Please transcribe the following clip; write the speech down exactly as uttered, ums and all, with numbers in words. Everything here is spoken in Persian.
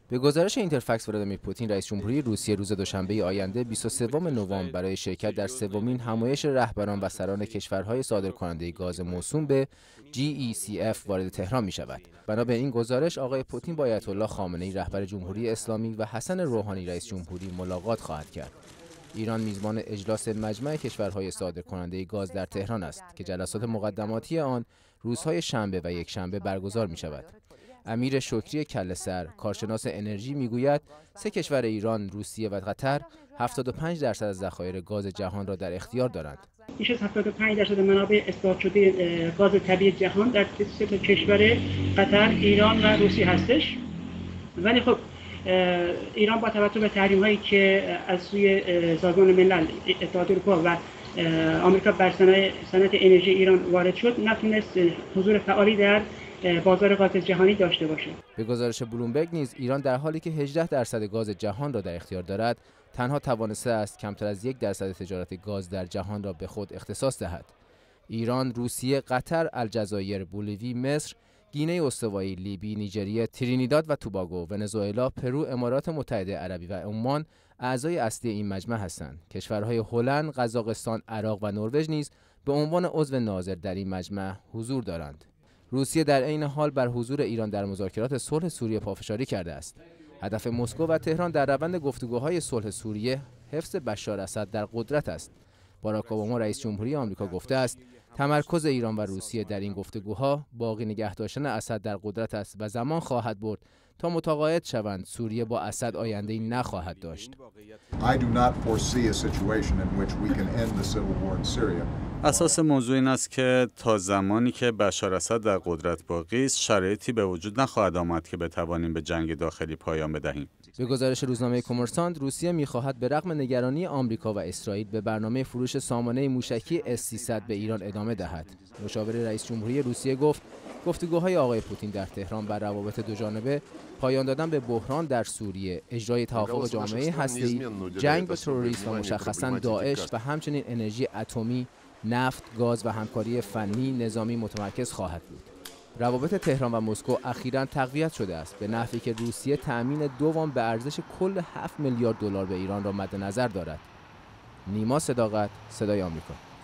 به گزارش اینترفکس، ولادیمیر پوتین رئیس جمهوری روسیه روز دوشنبه آینده بیست و سوم نوامبر برای شرکت در سومین همایش رهبران و سران کشورهای صادرکننده گاز موسوم به جی ای سی اف وارد تهران می شود. بنا به این گزارش آقای پوتین با آیت الله خامنه‌ای رهبر جمهوری اسلامی و حسن روحانی رئیس جمهوری ملاقات خواهد کرد. ایران میزبان اجلاس مجمع کشورهای صادرکننده گاز در تهران است که جلسات مقدماتی آن روزهای شنبه و یکشنبه برگزار می شود. امیر شکری کله‌سر، کارشناس انرژی، میگوید سه کشور ایران، روسیه و قطر هفتاد و پنج درصد از ذخایر گاز جهان را در اختیار دارند. بیش از هفتاد و پنج درصد منابع اثبات شده گاز طبیعی جهان در سه تا کشور قطر، ایران و روسیه هستش. ولی خب ایران با توجه به تحریم‌هایی که از سوی سازمان ملل، اتحادیه اروپا و آمریکا بر صنعت انرژی ایران وارد شد، نتونست حضور فعالی در بازار گاز جهانی داشته باشه. به گزارش بلومبرگ نیز ایران در حالی که هجده درصد گاز جهان را در اختیار دارد، تنها توانسته است کمتر از یک درصد تجارت گاز در جهان را به خود اختصاص دهد. ایران، روسیه، قطر، الجزایر، بولیوی، مصر، گینه استوایی، لیبی، نیجریه، ترینیداد و توباگو، ونزوئلا، پرو، امارات متحده عربی و عمان اعضای اصلی این مجمع هستند. کشورهای هلند، قزاقستان، عراق و نروژ نیز به عنوان عضو ناظر در این مجمع حضور دارند. روسیه در عین حال بر حضور ایران در مذاکرات صلح سوریه پافشاری کرده است. هدف مسکو و تهران در روند گفتگوهای صلح سوریه حفظ بشار اسد در قدرت است. باراک اوباما رئیس جمهوری آمریکا گفته است تمرکز ایران و روسیه در این گفتگوها باقی نگه داشتن اسد در قدرت است و زمان خواهد برد تا متقاعد شوند سوریه با اسد آینده‌ای نخواهد داشت. اساس موضوع این است که تا زمانی که بشار اسد در قدرت باقی است، شرایطی به وجود نخواهد آمد که بتوانیم به جنگ داخلی پایان بدهیم. به گزارش روزنامه کمرساند، روسیه می‌خواهد به رغم نگرانی آمریکا و اسرائیل به برنامه فروش سامانه موشکی اس سیصد به ایران ادامه دهد. مشاور رئیس جمهوری روسیه گفت گفتگوهای آقای پوتین در تهران بر روابط دوجانبه، پایان دادن به بحران در سوریه، اجرای توافق جامعه هسته‌ای، جنگ با تروریسم و مشخصاً داعش و همچنین انرژی اتمی، نفت، گاز و همکاری فنی نظامی متمرکز خواهد بود. روابط تهران و مسکو اخیراً تقویت شده است به نحوی که روسیه تأمین دو وام به ارزش کل هفت میلیارد دلار به ایران را مد نظر دارد. نیما صداقت، صدای آمریکا.